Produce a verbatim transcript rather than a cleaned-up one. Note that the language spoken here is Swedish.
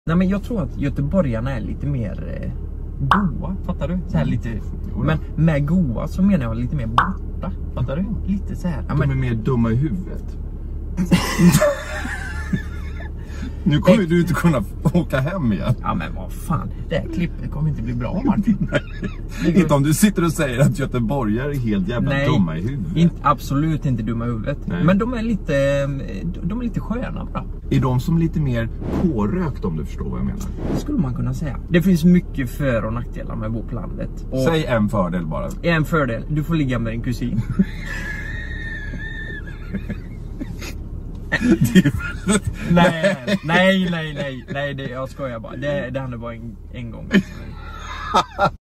Nej, men jag tror att göteborgarna är lite mer eh, goa, fattar du? Så här lite, men med goa så menar jag lite mer borta, fattar du? Lite så här. Ja, men... De är mer dumma i huvudet. Nu kommer Nej. du inte kunna åka hem igen. Ja, men vad fan, det här klippet kommer inte bli bra, Martin. Nej, inte om du sitter och säger att göteborgare är helt jävla Nej, dumma i huvudet. Inte, absolut inte dumma i huvudet. Nej. Men de är lite de är lite sköna, bra. Är de som lite mer pårökt, om du förstår vad jag menar? Det skulle man kunna säga. Det finns mycket för- och nackdelar med att bo på landet. Och säg en fördel bara. En fördel, du får ligga med din kusin. nej, nej, nej, nej, nej, det, jag skojar bara. Det, det handlar bara en, en gång.